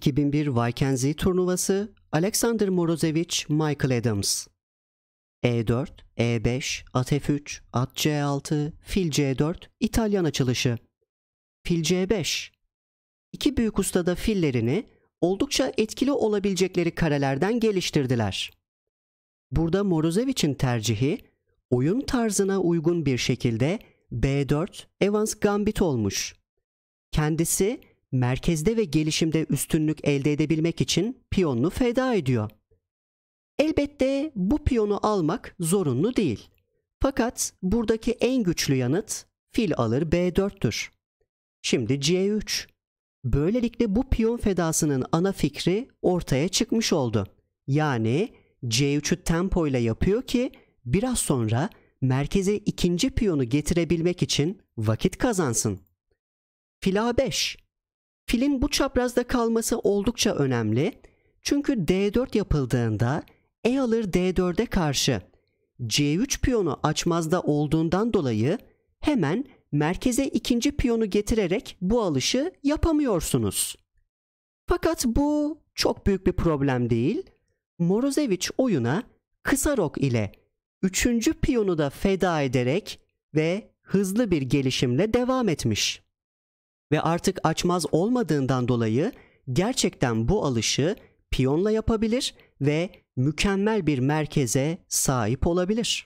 2001 Vikenzi turnuvası, Alexander Morozevich, Michael Adams. E4, E5, at F3, at C6, fil C4, İtalyan açılışı. Fil C5. İki büyük usta da fillerini oldukça etkili olabilecekleri karelerden geliştirdiler. Burada Morozevich'in tercihi oyun tarzına uygun bir şekilde B4 Evans Gambit olmuş. Kendisi merkezde ve gelişimde üstünlük elde edebilmek için piyonunu feda ediyor. Elbette bu piyonu almak zorunlu değil. Fakat buradaki en güçlü yanıt fil alır B4'tür. Şimdi C3. Böylelikle bu piyon fedasının ana fikri ortaya çıkmış oldu. Yani C3'ü tempoyla yapıyor ki biraz sonra merkeze ikinci piyonu getirebilmek için vakit kazansın. Fil A5. Filin bu çaprazda kalması oldukça önemli. Çünkü D4 yapıldığında E alır D4'e karşı C3 piyonu açmazda olduğundan dolayı hemen merkeze ikinci piyonu getirerek bu alışı yapamıyorsunuz. Fakat bu çok büyük bir problem değil. Morozevich oyuna kısa rok ile üçüncü piyonu da feda ederek ve hızlı bir gelişimle devam etmiş. Ve artık açmaz olmadığından dolayı gerçekten bu alışı piyonla yapabilir ve mükemmel bir merkeze sahip olabilir.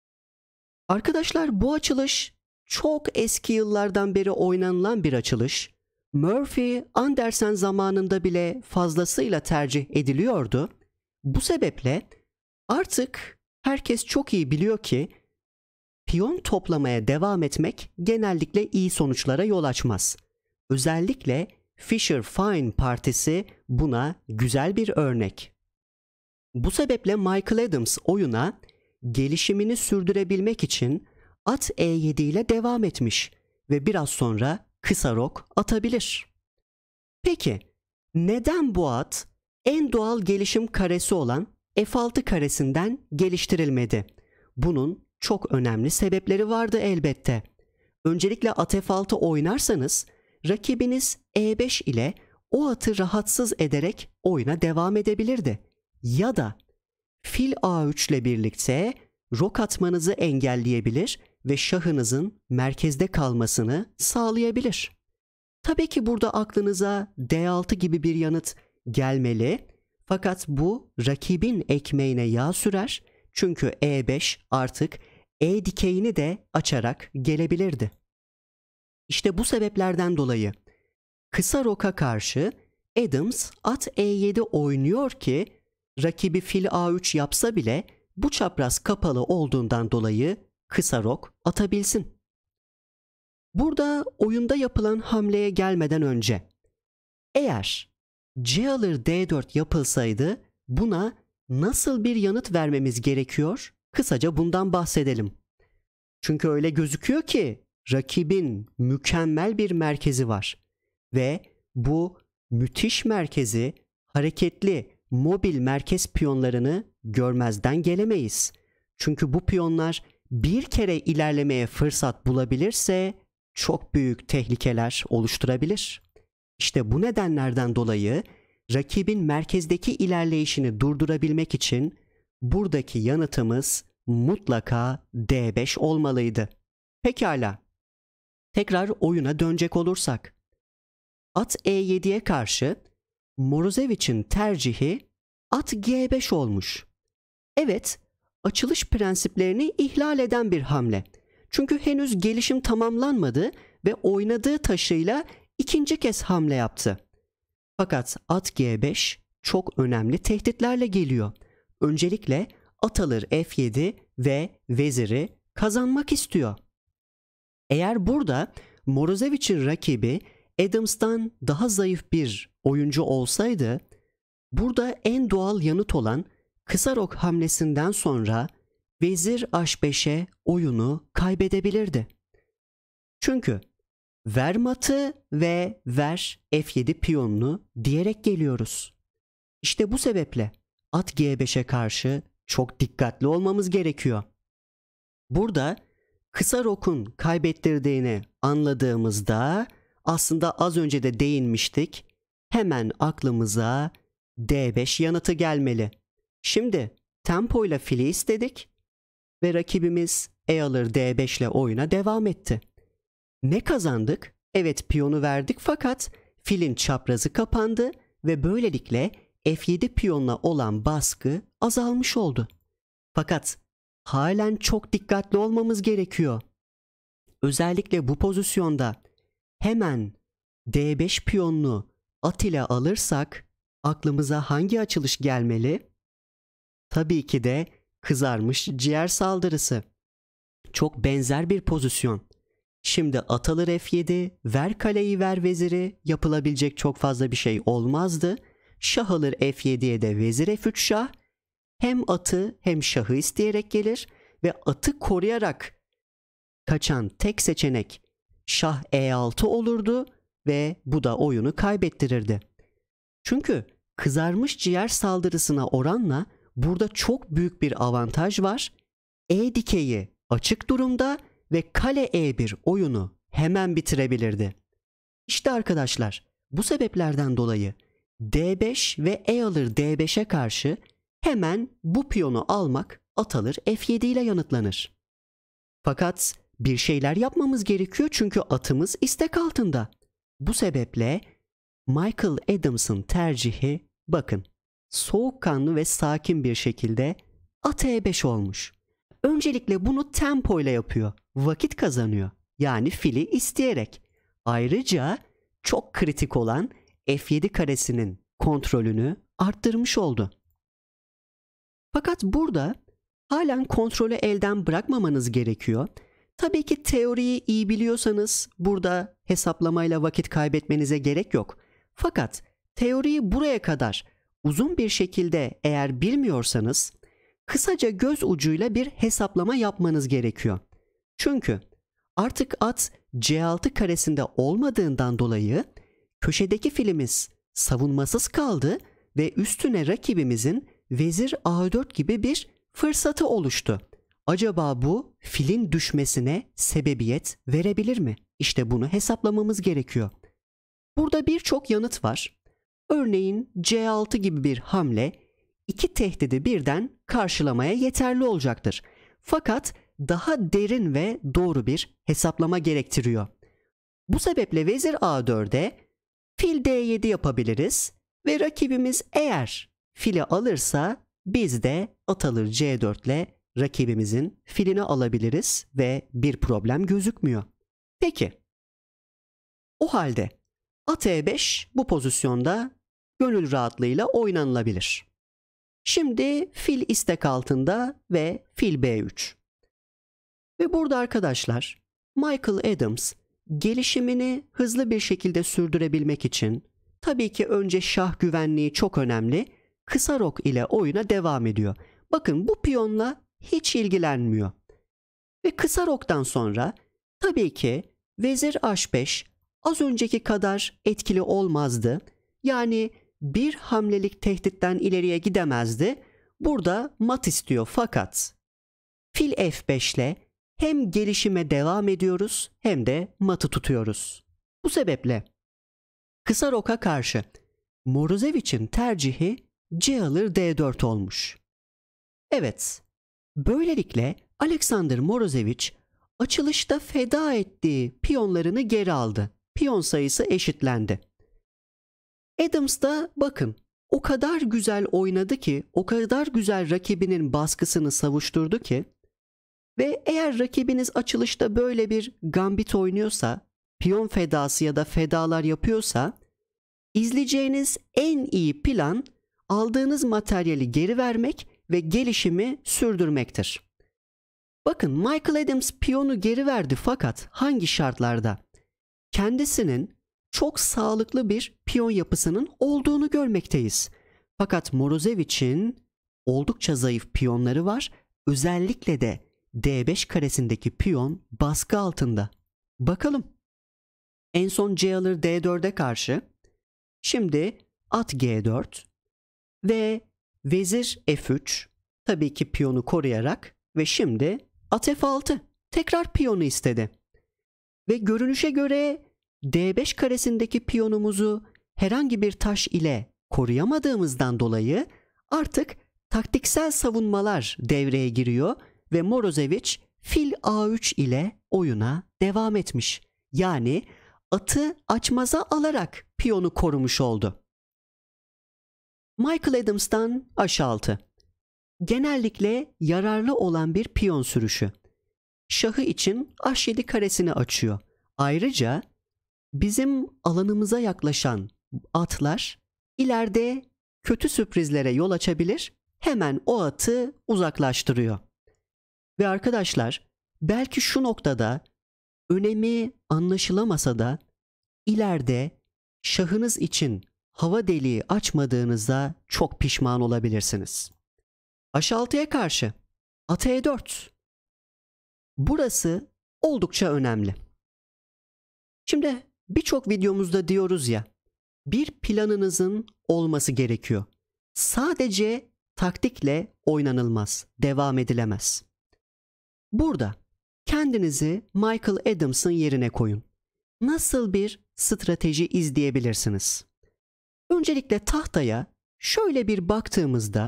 Arkadaşlar, bu açılış çok eski yıllardan beri oynanılan bir açılış. Murphy, Andersen zamanında bile fazlasıyla tercih ediliyordu. Bu sebeple artık herkes çok iyi biliyor ki piyon toplamaya devam etmek genellikle iyi sonuçlara yol açmaz. Özellikle Fischer-Fein partisi buna güzel bir örnek. Bu sebeple Michael Adams oyuna gelişimini sürdürebilmek için at E7 ile devam etmiş ve biraz sonra kısa rok atabilir. Peki neden bu at en doğal gelişim karesi olan F6 karesinden geliştirilmedi? Bunun çok önemli sebepleri vardı elbette. Öncelikle at F6 oynarsanız rakibiniz E5 ile o atı rahatsız ederek oyuna devam edebilirdi. Ya da fil A3 ile birlikte rok atmanızı engelleyebilir ve şahınızın merkezde kalmasını sağlayabilir. Tabii ki burada aklınıza D6 gibi bir yanıt gelmeli. Fakat bu rakibin ekmeğine yağ sürer. Çünkü E5 artık E dikeyini de açarak gelebilirdi. İşte bu sebeplerden dolayı kısa roka karşı Adams at E7 oynuyor ki rakibi fil A3 yapsa bile bu çapraz kapalı olduğundan dolayı kısa rok atabilsin. Burada oyunda yapılan hamleye gelmeden önce eğer C alır D4 yapılsaydı buna nasıl bir yanıt vermemiz gerekiyor? Kısaca bundan bahsedelim. Çünkü öyle gözüküyor ki rakibin mükemmel bir merkezi var ve bu müthiş merkezi hareketli mobil merkez piyonlarını görmezden gelemeyiz. Çünkü bu piyonlar bir kere ilerlemeye fırsat bulabilirse çok büyük tehlikeler oluşturabilir. İşte bu nedenlerden dolayı rakibin merkezdeki ilerleyişini durdurabilmek için buradaki yanıtımız mutlaka D5 olmalıydı. Pekala. Tekrar oyuna dönecek olursak. At E7'ye karşı Morozevich'in tercihi at G5 olmuş. Evet, açılış prensiplerini ihlal eden bir hamle. Çünkü henüz gelişim tamamlanmadı ve oynadığı taşıyla ikinci kez hamle yaptı. Fakat at G5 çok önemli tehditlerle geliyor. Öncelikle at alır F7 ve veziri kazanmak istiyor. Eğer burada Morozevich'in rakibi Adams'tan daha zayıf bir oyuncu olsaydı, burada en doğal yanıt olan kısa rok hamlesinden sonra vezir H5'e oyunu kaybedebilirdi. Çünkü ver matı ve ver F7 piyonunu diyerek geliyoruz. İşte bu sebeple at G5'e karşı çok dikkatli olmamız gerekiyor. Burada kısa rokun kaybettirdiğini anladığımızda aslında az önce de değinmiştik. hemen aklımıza D5 yanıtı gelmeli. Şimdi tempoyla fili istedik ve rakibimiz E alır D5 ile oyuna devam etti. Ne kazandık? Evet, piyonu verdik fakat filin çaprazı kapandı ve böylelikle F7 piyonuna olan baskı azalmış oldu. Fakat halen çok dikkatli olmamız gerekiyor. Özellikle bu pozisyonda hemen D5 piyonunu at ile alırsak aklımıza hangi açılış gelmeli? Tabii ki de kızarmış ciğer saldırısı. Çok benzer bir pozisyon. Şimdi at alır F7, ver kaleyi ver veziri, yapılabilecek çok fazla bir şey olmazdı. Şah alır F7'ye de vezir F3 şah. Hem atı hem şahı isteyerek gelir ve atı koruyarak kaçan tek seçenek şah E6 olurdu ve bu da oyunu kaybettirirdi. Çünkü kızarmış ciğer saldırısına oranla burada çok büyük bir avantaj var. E dikeyi açık durumda ve kale E1 oyunu hemen bitirebilirdi. İşte arkadaşlar, bu sebeplerden dolayı D5 ve E alır D5'e karşı hemen bu piyonu almak at alır F7 ile yanıtlanır. Fakat bir şeyler yapmamız gerekiyor çünkü atımız istek altında. Bu sebeple Michael Adams'ın tercihi bakın soğukkanlı ve sakin bir şekilde at E5 olmuş. Öncelikle bunu tempo ile yapıyor. Vakit kazanıyor. Yani fili isteyerek. Ayrıca çok kritik olan F7 karesinin kontrolünü arttırmış oldu. Fakat burada halen kontrolü elden bırakmamanız gerekiyor. Tabii ki teoriyi iyi biliyorsanız burada hesaplamayla vakit kaybetmenize gerek yok. Fakat teoriyi buraya kadar uzun bir şekilde eğer bilmiyorsanız kısaca göz ucuyla bir hesaplama yapmanız gerekiyor. Çünkü artık at C6 karesinde olmadığından dolayı köşedeki filimiz savunmasız kaldı ve üstüne rakibimizin vezir A4 gibi bir fırsatı oluştu. Acaba bu filin düşmesine sebebiyet verebilir mi? İşte bunu hesaplamamız gerekiyor. Burada birçok yanıt var. Örneğin C6 gibi bir hamle iki tehdidi birden karşılamaya yeterli olacaktır. Fakat daha derin ve doğru bir hesaplama gerektiriyor. Bu sebeple vezir A4'e fil D7 yapabiliriz ve rakibimiz eğer fili alırsa biz de at alır C4 ile rakibimizin filini alabiliriz ve bir problem gözükmüyor. Peki, o halde at E5 bu pozisyonda gönül rahatlığıyla oynanılabilir. Şimdi fil istek altında ve fil B3. Ve burada arkadaşlar Michael Adams gelişimini hızlı bir şekilde sürdürebilmek için tabii ki önce şah güvenliği çok önemli. Kısa rok ile oyuna devam ediyor. Bakın bu piyonla hiç ilgilenmiyor. Ve kısa roktan sonra tabii ki vezir H5 az önceki kadar etkili olmazdı. Yani bir hamlelik tehditten ileriye gidemezdi. Burada mat istiyor fakat fil F5 ile hem gelişime devam ediyoruz hem de matı tutuyoruz. Bu sebeple kısa roka karşı Morozevic'in tercihi C alır D4 olmuş. Evet, böylelikle Alexander Morozevich açılışta feda ettiği piyonlarını geri aldı. Piyon sayısı eşitlendi. Adams da bakın o kadar güzel oynadı ki, o kadar güzel rakibinin baskısını savuşturdu ki ve eğer rakibiniz açılışta böyle bir gambit oynuyorsa, piyon fedası ya da fedalar yapıyorsa, izleyeceğiniz en iyi plan aldığınız materyali geri vermek ve gelişimi sürdürmektir. Bakın Michael Adams piyonu geri verdi fakat hangi şartlarda? Kendisinin çok sağlıklı bir piyon yapısının olduğunu görmekteyiz. Fakat Morozevich'in oldukça zayıf piyonları var. Özellikle de D5 karesindeki piyon baskı altında. Bakalım. En son C alır D4'e karşı. Şimdi at G4 ve vezir F3. Tabii ki piyonu koruyarak ve şimdi at F6. Tekrar piyonu istedi. Ve görünüşe göre D5 karesindeki piyonumuzu herhangi bir taş ile koruyamadığımızdan dolayı artık taktiksel savunmalar devreye giriyor ve Morozevich fil A3 ile oyuna devam etmiş. Yani atı açmaza alarak piyonu korumuş oldu. Michael Adams'tan H6. Genellikle yararlı olan bir piyon sürüşü. Şahı için H7 karesini açıyor. Ayrıca bizim alanımıza yaklaşan atlar ileride kötü sürprizlere yol açabilir. Hemen o atı uzaklaştırıyor. Ve arkadaşlar, belki şu noktada önemi anlaşılamasa da ileride şahınız için hava deliği açmadığınızda çok pişman olabilirsiniz. H6'ya karşı at E4. Burası oldukça önemli. Şimdi birçok videomuzda diyoruz ya, bir planınızın olması gerekiyor. Sadece taktikle oynanılmaz, devam edilemez. Burada kendinizi Michael Adams'ın yerine koyun. Nasıl bir strateji izleyebilirsiniz? Öncelikle tahtaya şöyle bir baktığımızda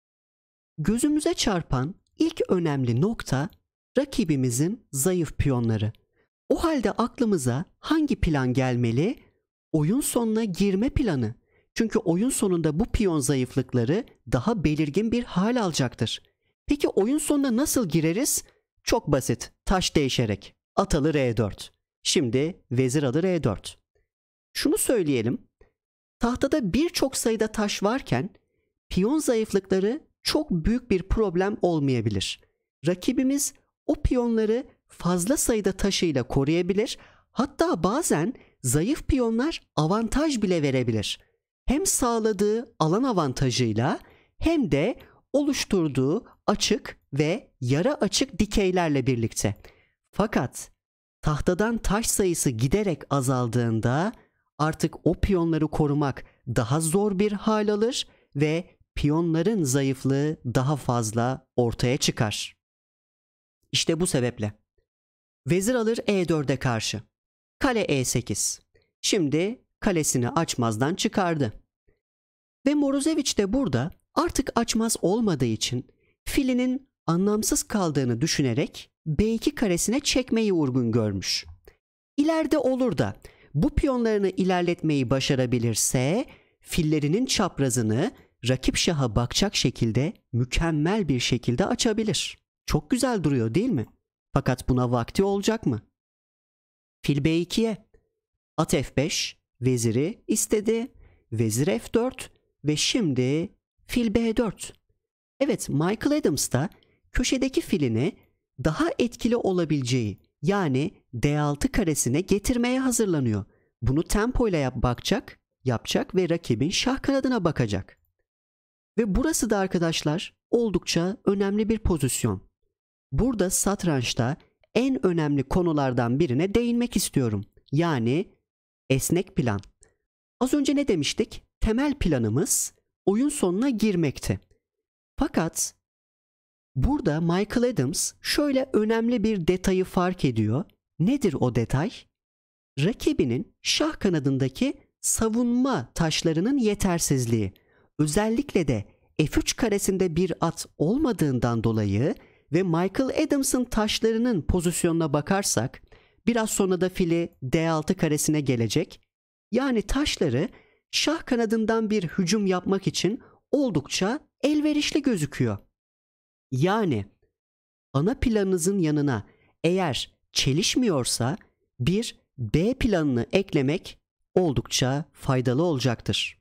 gözümüze çarpan ilk önemli nokta rakibimizin zayıf piyonları. O halde aklımıza hangi plan gelmeli? Oyun sonuna girme planı. Çünkü oyun sonunda bu piyon zayıflıkları daha belirgin bir hal alacaktır. Peki oyun sonuna nasıl gireriz? Çok basit. Taş değişerek. At alır E4. Şimdi vezir alır E4. Şunu söyleyelim. Tahtada birçok sayıda taş varken piyon zayıflıkları çok büyük bir problem olmayabilir. Rakibimiz o piyonları fazla sayıda taşıyla koruyabilir. Hatta bazen zayıf piyonlar avantaj bile verebilir. Hem sağladığı alan avantajıyla hem de oluşturduğu açık ve yara açık dikeylerle birlikte. Fakat tahtadan taş sayısı giderek azaldığında artık o piyonları korumak daha zor bir hal alır ve piyonların zayıflığı daha fazla ortaya çıkar. İşte bu sebeple vezir alır E4'e karşı. Kale E8. Şimdi kalesini açmazdan çıkardı. Ve Morozevich de burada artık açmaz olmadığı için filinin anlamsız kaldığını düşünerek B2 karesine çekmeyi uygun görmüş. İleride olur da bu piyonlarını ilerletmeyi başarabilirse fillerinin çaprazını rakip şaha bakacak şekilde mükemmel bir şekilde açabilir. Çok güzel duruyor değil mi? Fakat buna vakti olacak mı? Fil B2'ye. At F5, veziri istedi. Vezir F4 ve şimdi fil B4. Evet, Michael Adams da köşedeki filini daha etkili olabileceği, yani D6 karesine getirmeye hazırlanıyor. Bunu tempoyla yapacak ve rakibin şah kanadına bakacak. Ve burası da arkadaşlar oldukça önemli bir pozisyon. Burada satrançta en önemli konulardan birine değinmek istiyorum. Yani esnek plan. Az önce ne demiştik? Temel planımız oyun sonuna girmekti. Fakat burada Michael Adams şöyle önemli bir detayı fark ediyor. Nedir o detay? Rakibinin şah kanadındaki savunma taşlarının yetersizliği. Özellikle de F3 karesinde bir at olmadığından dolayı ve Michael Adams'ın taşlarının pozisyonuna bakarsak biraz sonra da fili D6 karesine gelecek. Yani taşları şah kanadından bir hücum yapmak için oldukça elverişli gözüküyor. Yani ana planınızın yanına eğer çelişmiyorsa bir B planını eklemek oldukça faydalı olacaktır.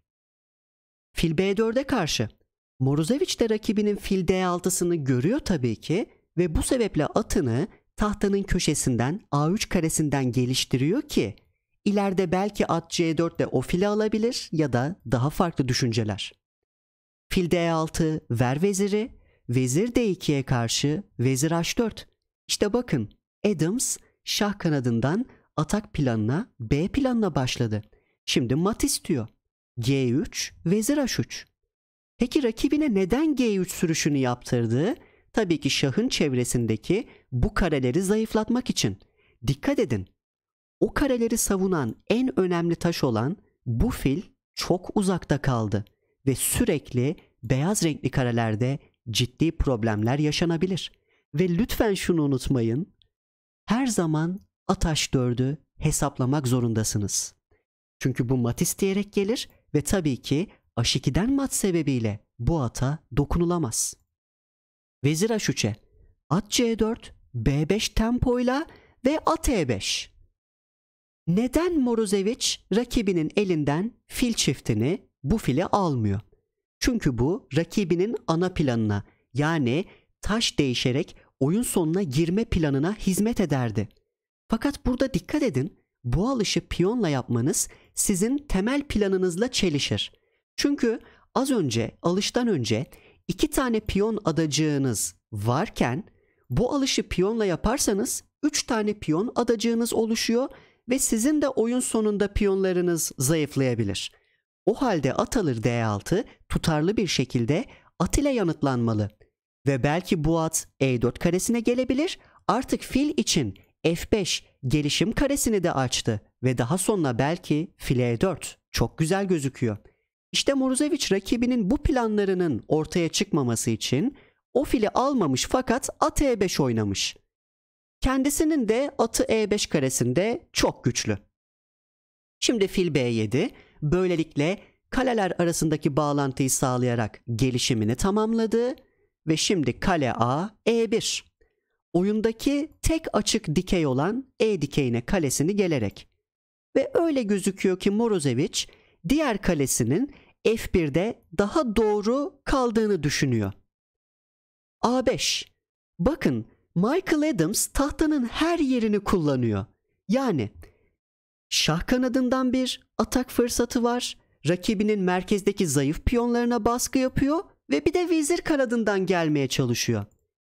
Fil B4'e karşı Morozevich de rakibinin fil D6'sını görüyor tabii ki ve bu sebeple atını tahtanın köşesinden A3 karesinden geliştiriyor ki ileride belki at C4 ile o fili alabilir ya da daha farklı düşünceler. Fil D6 ver veziri, vezir D2'ye karşı vezir H4. İşte bakın Adams şah kanadından atak planına B planına başladı. Şimdi mat istiyor. G3, vezir H3. Peki rakibine neden G3 sürüşünü yaptırdı? Tabii ki şahın çevresindeki bu kareleri zayıflatmak için. Dikkat edin. O kareleri savunan en önemli taş olan bu fil çok uzakta kaldı ve sürekli beyaz renkli karelerde ciddi problemler yaşanabilir. Ve lütfen şunu unutmayın, her zaman at h4'ü hesaplamak zorundasınız. Çünkü bu mat isteyerek gelir ve tabii ki h2'den mat sebebiyle bu ata dokunulamaz. Vezir h3'e, at c4, b5 tempoyla ve at e5. Neden Morozevich rakibinin elinden fil çiftini, bu fili almıyor? Çünkü bu rakibinin ana planına, yani taş değişerek oyun sonuna girme planına hizmet ederdi. Fakat burada dikkat edin, bu alışı piyonla yapmanız sizin temel planınızla çelişir. Çünkü az önce, alıştan önce 2 tane piyon adacığınız varken bu alışı piyonla yaparsanız 3 tane piyon adacığınız oluşuyor ve sizin de oyun sonunda piyonlarınız zayıflayabilir. O halde at alır d6 tutarlı bir şekilde at ile yanıtlanmalı. Ve belki bu at e4 karesine gelebilir. Artık fil için f5 gelişim karesini de açtı ve daha sonra belki fil e4 çok güzel gözüküyor. İşte Morozevich rakibinin bu planlarının ortaya çıkmaması için o fili almamış fakat at e5 oynamış. Kendisinin de atı e5 karesinde çok güçlü. Şimdi fil b7 böylelikle kaleler arasındaki bağlantıyı sağlayarak gelişimini tamamladı ve şimdi kale a e1. Oyundaki tek açık dikey olan e dikeyine kalesini gelerek ve öyle gözüküyor ki Morozevich diğer kalesinin f1'de daha doğru kaldığını düşünüyor. a5. Bakın Michael Adams tahtanın her yerini kullanıyor. Yani şah kanadından bir atak fırsatı var. Rakibinin merkezdeki zayıf piyonlarına baskı yapıyor ve bir de vezir kanadından gelmeye çalışıyor.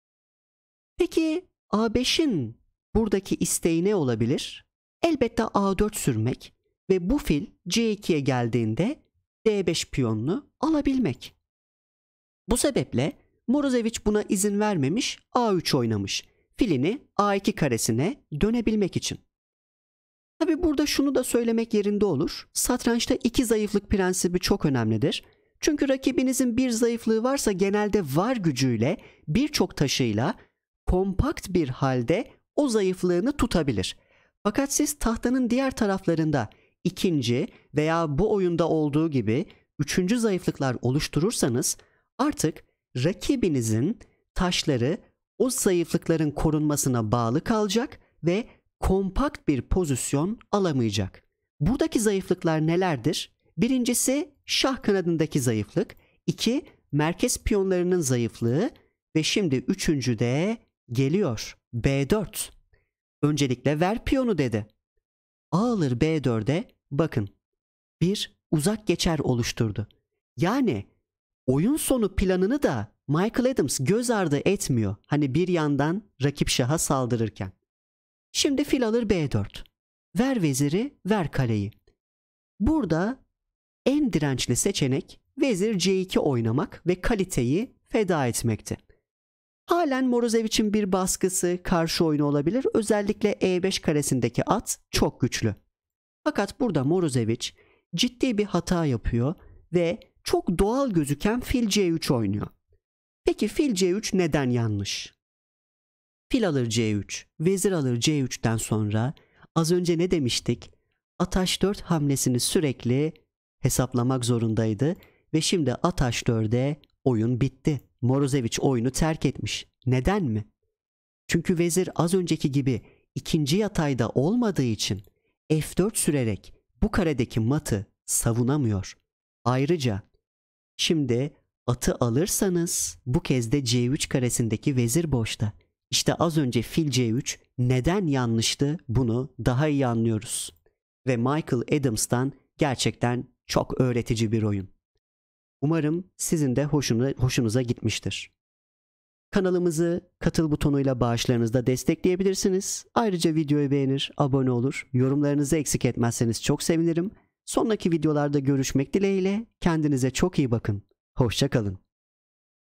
Peki a5'in buradaki isteği ne olabilir? Elbette a4 sürmek ve bu fil c2'ye geldiğinde d5 piyonunu alabilmek. Bu sebeple Morozevich buna izin vermemiş, a3 oynamış. Filini a2 karesine dönebilmek için. Tabi burada şunu da söylemek yerinde olur. Satrançta 2 zayıflık prensibi çok önemlidir. Çünkü rakibinizin bir zayıflığı varsa genelde var gücüyle birçok taşıyla kompakt bir halde o zayıflığını tutabilir. Fakat siz tahtanın diğer taraflarında ikinci veya bu oyunda olduğu gibi üçüncü zayıflıklar oluşturursanız artık rakibinizin taşları o zayıflıkların korunmasına bağlı kalacak ve kompakt bir pozisyon alamayacak. Buradaki zayıflıklar nelerdir? Birincisi şah kanadındaki zayıflık, 2 merkez piyonlarının zayıflığı ve şimdi üçüncü de geliyor. B4. Öncelikle ver piyonu dedi. A alır B4'e bakın bir uzak geçer oluşturdu. Yani oyun sonu planını da Michael Adams göz ardı etmiyor. Hani bir yandan rakip şaha saldırırken. Şimdi fil alır B4. Ver veziri, ver kaleyi. Burada en dirençli seçenek vezir C2 oynamak ve kaliteyi feda etmekti. Halen Morozevich'in bir baskısı karşı oyunu olabilir. Özellikle E5 karesindeki at çok güçlü. Fakat burada Morozevich ciddi bir hata yapıyor ve çok doğal gözüken fil C3 oynuyor. Peki fil C3 neden yanlış? Fil alır C3, vezir alır C3'ten sonra az önce ne demiştik? At H4 hamlesini sürekli hesaplamak zorundaydı ve şimdi at H4'e oyun bitti. Morozevich oyunu terk etmiş. Neden mi? Çünkü vezir az önceki gibi ikinci yatayda olmadığı için F4 sürerek bu karedeki matı savunamıyor. Ayrıca şimdi atı alırsanız bu kez de C3 karesindeki vezir boşta. İşte az önce fil C3 neden yanlıştı bunu daha iyi anlıyoruz. Ve Michael Adams'tan gerçekten çok öğretici bir oyun. Umarım sizin de hoşunuza gitmiştir. Kanalımızı katıl butonuyla bağışlarınızda destekleyebilirsiniz. Ayrıca videoyu beğenir, abone olur, yorumlarınızı eksik etmezseniz çok sevinirim. Sonraki videolarda görüşmek dileğiyle kendinize çok iyi bakın. Hoşça kalın.